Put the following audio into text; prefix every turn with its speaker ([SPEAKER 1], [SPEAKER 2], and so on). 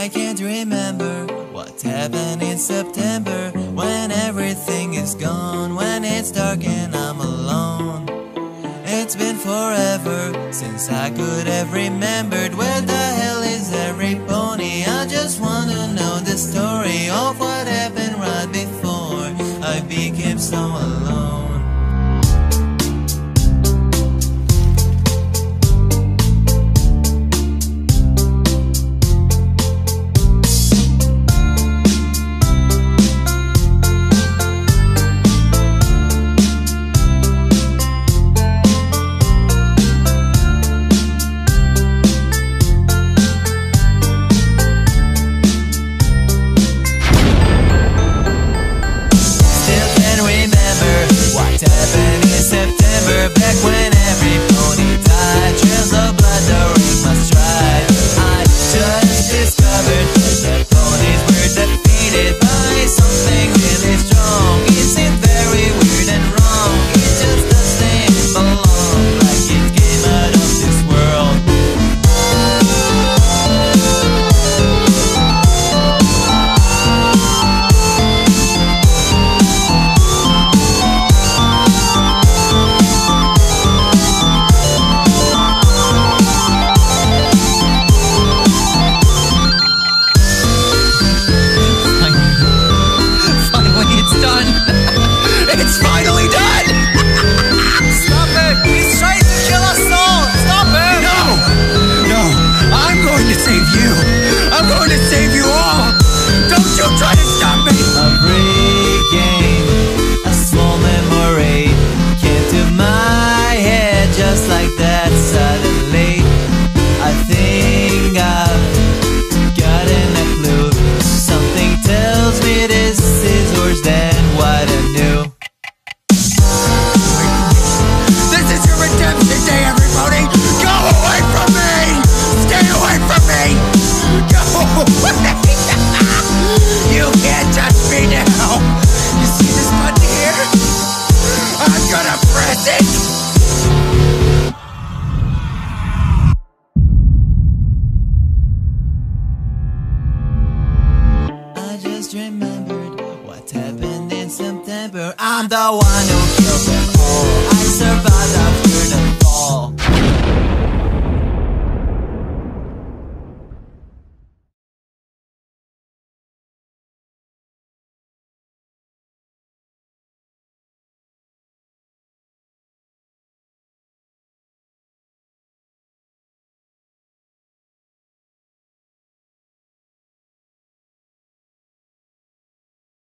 [SPEAKER 1] I can't remember what happened in September, when everything is gone, when it's dark and I'm alone. It's been forever since I could have remembered. Where the hell is every pony? I just want to know the story of what happened right before I became so alone.